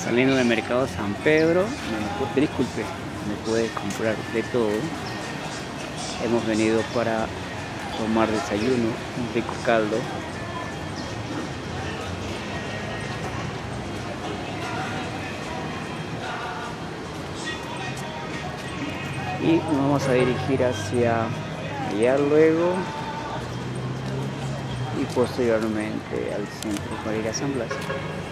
Saliendo del mercado San Pedro, disculpe, me puede comprar de todo. Hemos venido para tomar desayuno, un rico caldo. Y nos vamos a dirigir hacia allá luego y posteriormente al centro para ir a San Blas.